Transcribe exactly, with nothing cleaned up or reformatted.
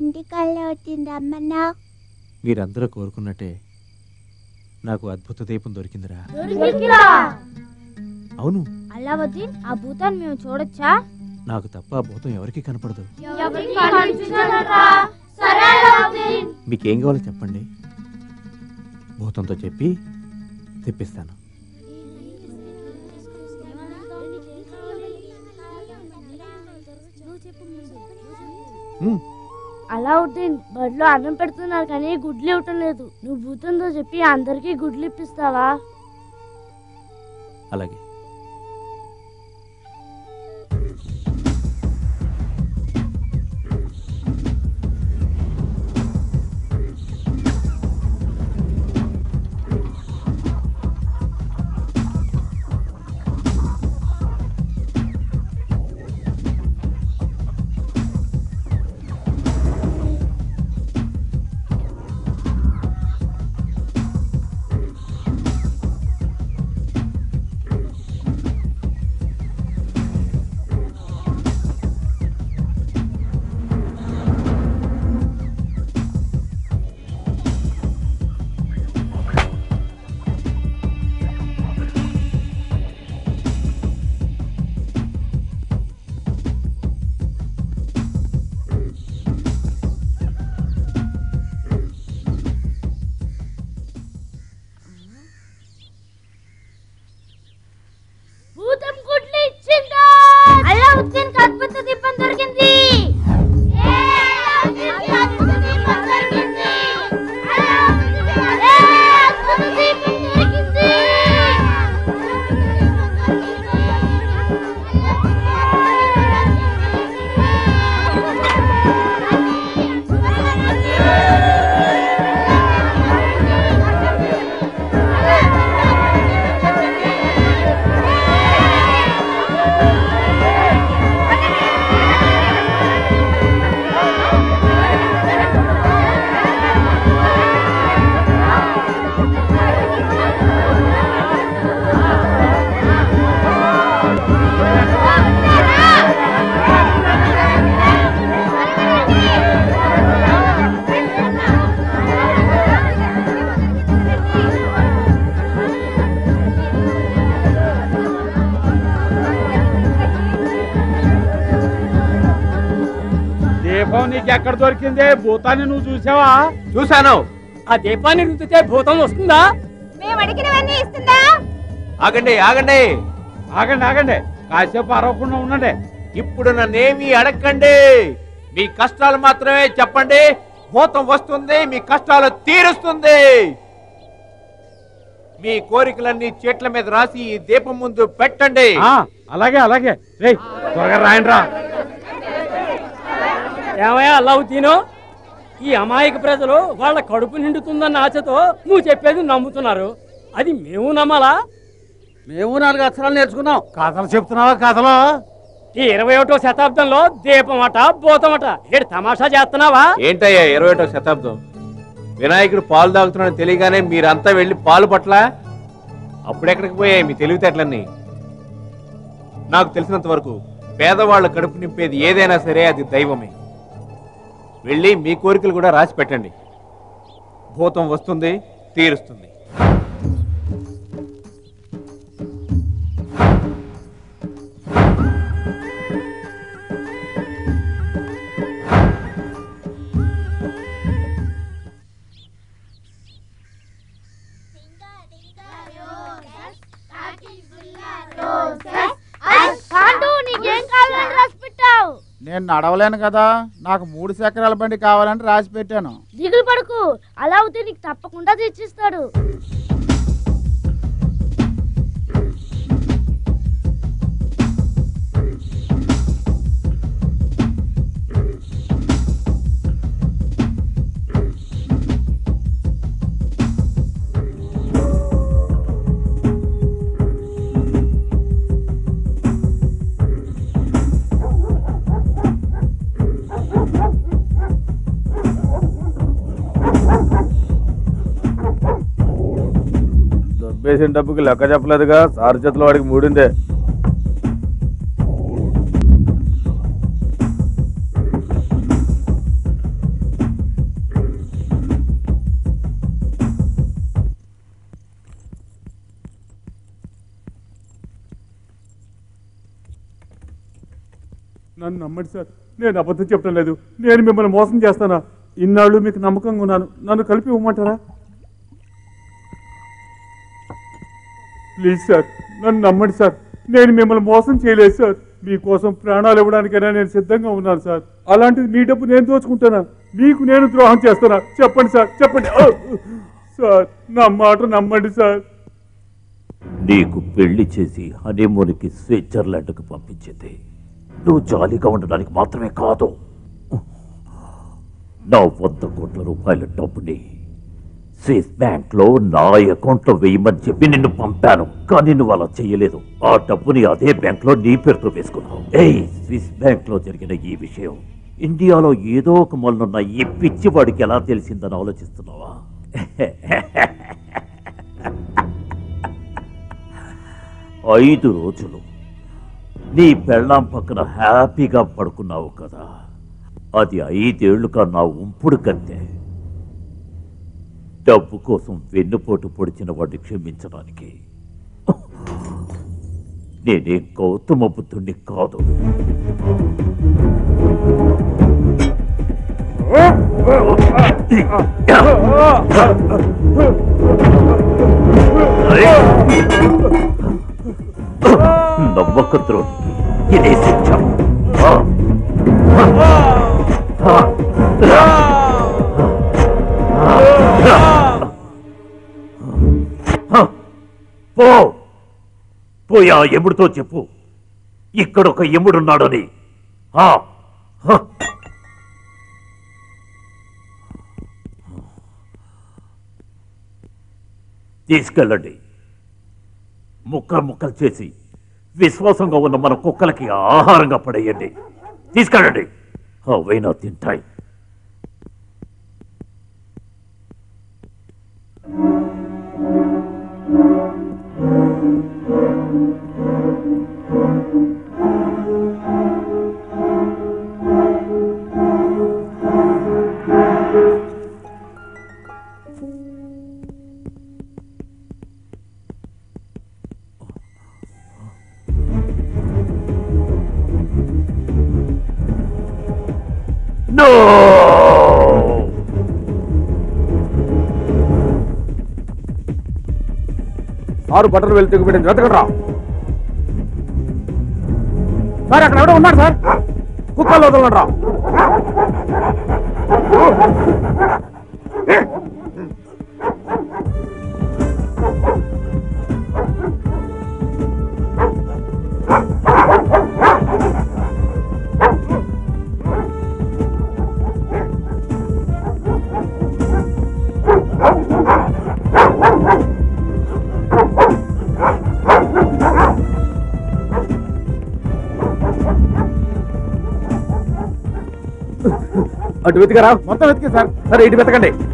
ఇంటికల్లా వచ్చింది రమ్మన్నా. మీరందరూ కోరుకున్నట్టే నాకు అద్భుత దీపం దొరికిందిరా. అవును. అలావుద్దీన్, ఆ భూతాన్ని మేము చూడొచ్చా? నాకు తప్ప ఆ భూతం ఎవరికి కనపడదు. మీకేం కావాలో చెప్పండి, భూతంతో చెప్పి తెప్పిస్తాను. అలావుద్దీన్, బడిలో అన్నం పెడుతున్నారు కానీ గుడ్లు ఇవ్వటం లేదు. నువ్వు భూతంతో చెప్పి అందరికీ గుడ్లు ఇప్పిస్తావా? అలాగే. ఎక్కడ దొరికిందే భూతాన్ని? నువ్వు చూసావా? చూశాను. ఆ దీపాన్ని రుద్దితే భూతం వస్తుందా? మేము అడిగినవన్నీ ఇస్తుందా? ఆగండి ఆగండి ఆగండి ఆగండి కాసేపు అరవకుండా ఉండండి. ఇప్పుడు నన్నేమి అడగండి, మీ కష్టాలు మాత్రమే చెప్పండి. భూతం వస్తుంది, మీ కష్టాలు తీరుస్తుంది. మీ కోరికలన్నీ చేట్ల మీద రాసి ఈ దీపం ముందు పెట్టండి. అలాగే అలాగే. రేయ్ త్వరగా రాయండి రా. ఏమయ్యా అల్లావుద్దీను, ఈ అమాయక ప్రజలు వాళ్ళ కడుపు నిండుతుందన్న ఆశతో నువ్వు చెప్పేది నమ్ముతున్నారు. అది మేము నమ్మాలా? మేము నాలుగు అక్షరాలు నేర్చుకున్నాం. కథలు చెప్తున్నావా? కథలో ఈ ఇరవై ఒకటో శతాబ్దంలో దీపమట భూతమట ఏడు తమాషా చేస్తున్నావా? ఏంటయ్యా ఇరవై ఒకటో శతాబ్దం? వినాయకుడు పాలు తాగుతున్నాడని తెలియగానే మీరంతా వెళ్ళి పాలు పట్ల అప్పుడెక్కడికి పోయాయి మీ తెలివితేటలన్నీ? నాకు తెలిసినంత వరకు పేదవాళ్ళ కడుపు నింపేది ఏదైనా సరే అది దైవమే. వెళ్ళి మీ కోరికలు కూడా రాసి పెట్టండి. భూతం వస్తుంది, తీరుస్తుంది. నేను నడవలేను కదా, నాకు మూడు చక్రాల బండి కావాలని రాసి పెట్టాను. దిగులు పడుకు, అలా అవుతే నీకు తప్పకుండా తెచ్చిస్తాడు. వేసిన డబ్బుకి లెక్క చెప్పలేదుగా, సారు చేతిలో వాడికి మూడిందే. నన్ను నమ్మండి సార్, నేను అబద్ధం చెప్పడం లేదు. నేను మిమ్మల్ని మోసం చేస్తానా? ఇన్నాళ్ళు మీకు నమ్మకంగా ఉన్నాను, నన్ను కలిపి ఇవ్వమంటారా? ప్లీజ్ సార్, నన్ను నమ్మండి సార్, నేను మిమ్మల్ని మోసం చేయలేదు సార్. మీకోసం ప్రాణాలు ఇవ్వడానికైనా నేను సిద్ధంగా ఉన్నాను సార్. అలాంటిది మీ డబ్బు నేను దోచుకుంటానా? మీకు నేను ద్రోహం చేస్తానా? చెప్పండి సార్, చెప్పండి సార్, నా మాట నమ్మండి సార్. నీకు పెళ్లి చేసి హనీమూన్కి స్విట్జర్లాండ్కు పంపించింది నువ్వు జాలీగా ఉండడానికి మాత్రమే కాదు. నా వంద కోట్ల రూపాయల డబ్బుని స్విస్ బ్యాంక్ లో నా అకౌంట్ లో వేయమని చెప్పి నిన్ను పంపాను, కానీ నువ్వు అలా చెయ్యలేదు. ఆ డబ్బుని అదే బ్యాంక్ లో నీ పేరుతో వేసుకున్నావు. ఏయ్, స్విస్ బ్యాంక్ లో జరిగిన ఈ విషయం ఇండియాలో ఏదో ఒక మొన్న ఈ పిచ్చివాడికి ఎలా తెలిసిందని ఆలోచిస్తున్నావా? ఐదు రోజులు నీ పెళ్ళాం పక్కన హ్యాపీగా పడుకున్నావు కదా, అది ఐదేళ్లుగా నా ఉంపుడు కత్తే. డబ్బు కోసం వెన్నుపోటు పొడిచిన వాడిని క్షమించడానికి నేనే గౌతమ బుద్ధుణ్ణి కాదు. నమ్మక ద్రోహికి ఇదే శిక్ష. పో పోయా ఎముడితో చెప్పు, ఇక్కడొక ఎముడున్నాడని. తీసుకెళ్ళండి, ముక్కలు ముక్కలు చేసి విశ్వాసంగా ఉన్న మన కుక్కలకి ఆహారంగా పడేయండి. తీసుకెళ్ళండి, అవైనా తింటాయి. సారు బట్టలు వెళ్ళి తెగిపెట్టింది, వెతకరా సార్. అక్కడ ఎవడో ఉన్నాడు సార్, కుక్కలు వదలండి రా. అటు వెతికరా, మొత్తం వెతికే సార్. సరే ఇటు వెతకండి.